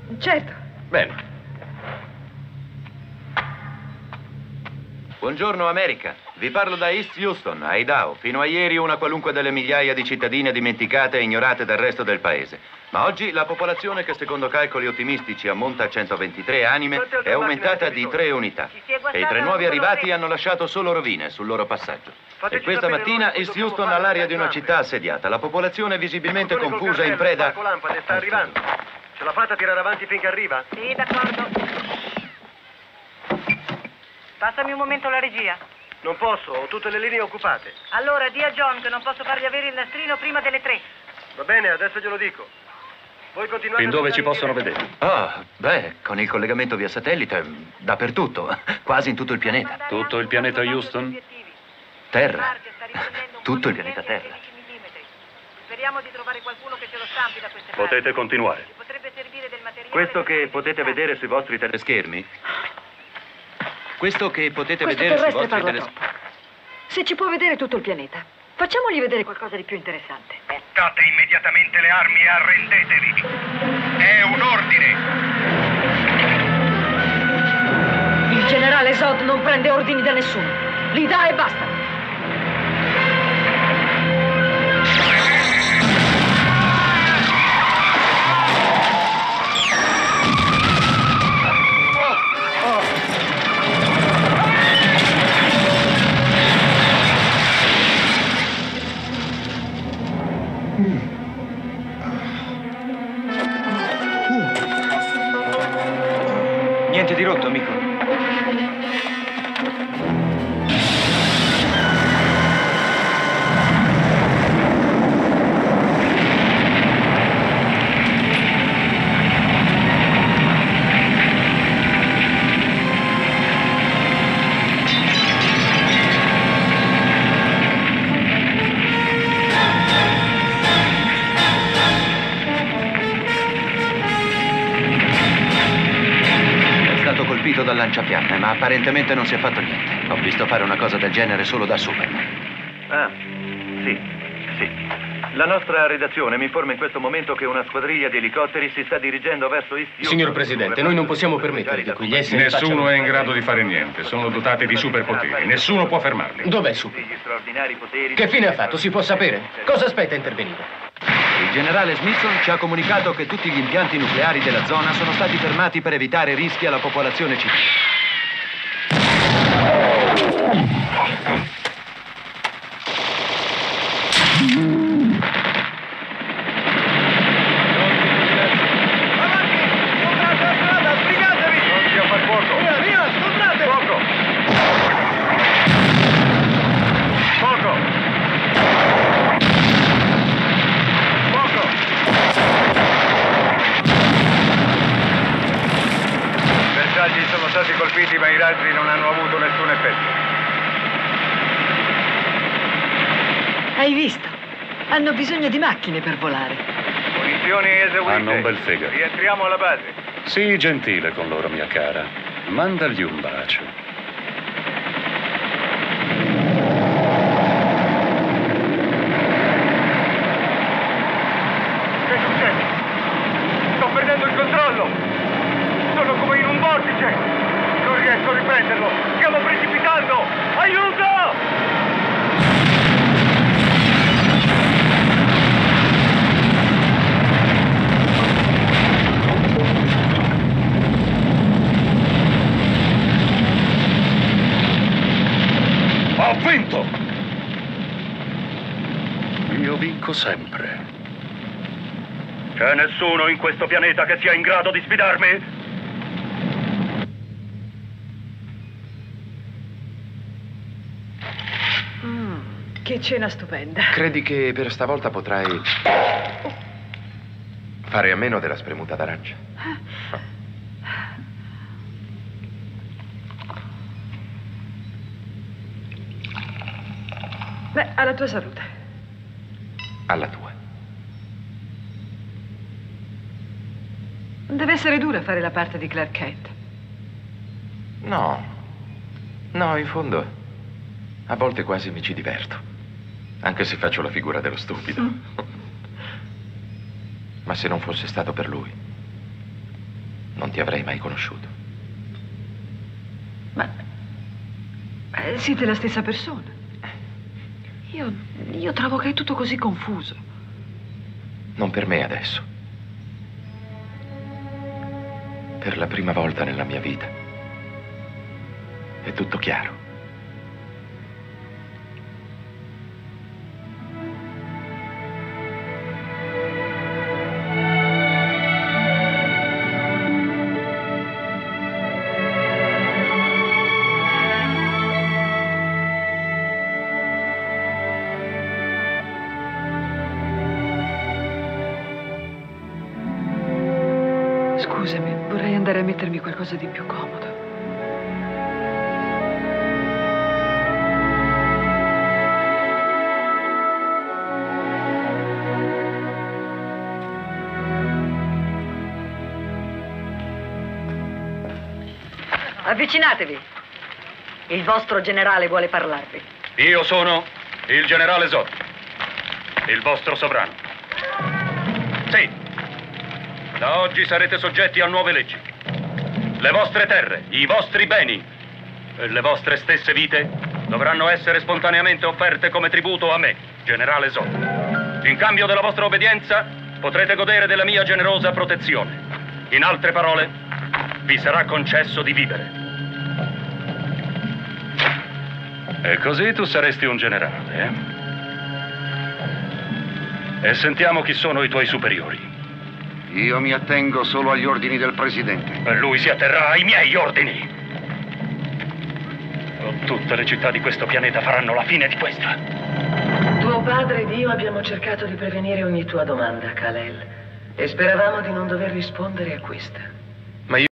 Certo. Bene. Buongiorno America, vi parlo da East Houston, a Idaho. Fino a ieri una qualunque delle migliaia di cittadine dimenticate e ignorate dal resto del paese. Ma oggi la popolazione, che secondo calcoli ottimistici ammonta a 123 anime, è aumentata di 3 unità. E i 3 nuovi arrivati hanno lasciato solo rovine sul loro passaggio. E questa mattina East Houston ha l'aria di una città assediata. La popolazione è visibilmente confusa e in preda... Lampade, sta arrivando. Ce la fate a tirare avanti finché arriva? Sì, d'accordo. Passami un momento la regia. Non posso, ho tutte le linee occupate. Allora, di a John che non posso fargli avere il nastrino prima delle 3. Va bene, adesso glielo dico. Voi continuate. Fin dove ci possono vedere? Ah, beh, con il collegamento via satellite, dappertutto, quasi in tutto il pianeta. Tutto il pianeta Houston? Terra. Tutto il pianeta Terra. Speriamo di trovare qualcuno che ce lo stampi da queste Potete parti. continuare. Potrebbe servire del materiale. Questo che potete vedere sui vostri teleschermi? Questo che potete Questo vedere sui terrestre vostri parla teleschermi? troppo. Se ci può vedere tutto il pianeta, facciamogli vedere qualcosa di più interessante. Buttate immediatamente le armi e arrendetevi. È un ordine. Il generale Zod non prende ordini da nessuno. Li dà e basta. Niente di rotto, amico. Dal lanciafiamme, ma apparentemente non si è fatto niente. Ho visto fare una cosa del genere solo da Superman. Ah, sì. La nostra redazione mi informa in questo momento che una squadriglia di elicotteri si sta dirigendo verso East Houston. Signor Presidente, noi non possiamo permettere che quegli esseri Nessuno è in grado di fare niente. Sono dotati di superpoteri. Nessuno può fermarli. Dov'è Super? Gli straordinari poteri... Che fine ha fatto? Si può sapere? Cosa aspetta a intervenire? Il generale Smithson ci ha comunicato che tutti gli impianti nucleari della zona sono stati fermati per evitare rischi alla popolazione civile. Sono stati colpiti, ma i razzi non hanno avuto nessun effetto. Hai visto? Hanno bisogno di macchine per volare. Munizioni eseguite. Hanno un bel fegato. Rientriamo alla base. Sii gentile con loro, mia cara. Mandagli un bacio. Che succede? Sto perdendo il controllo. Sono come in un vortice! Non riesco a riprenderlo! Stiamo precipitando! Aiuto! Ho vinto! Io vinco sempre. C'è nessuno in questo pianeta che sia in grado di sfidarmi? Che cena stupenda. Credi che per stavolta potrai fare a meno della spremuta d'arancia? Beh, alla tua salute. Alla tua. Deve essere dura fare la parte di Clark Kent. No, in fondo, a volte quasi mi ci diverto. Anche se faccio la figura dello stupido. Ma se non fosse stato per lui, non ti avrei mai conosciuto. Ma siete la stessa persona. Io trovo che è tutto così confuso. Non per me adesso. Per la prima volta nella mia vita è tutto chiaro. Scusami, vorrei andare a mettermi qualcosa di più comodo. Avvicinatevi. Il vostro generale vuole parlarvi. Io sono il generale Zod, il vostro sovrano. Sì. Da oggi sarete soggetti a nuove leggi. Le vostre terre, i vostri beni e le vostre stesse vite dovranno essere spontaneamente offerte come tributo a me, generale Zod. In cambio della vostra obbedienza potrete godere della mia generosa protezione. In altre parole, vi sarà concesso di vivere. E così tu saresti un generale, eh? E sentiamo chi sono i tuoi superiori. Io mi attengo solo agli ordini del presidente. E lui si atterrà ai miei ordini. O tutte le città di questo pianeta faranno la fine di questa. Tuo padre ed io abbiamo cercato di prevenire ogni tua domanda, Kal-El. E speravamo di non dover rispondere a questa.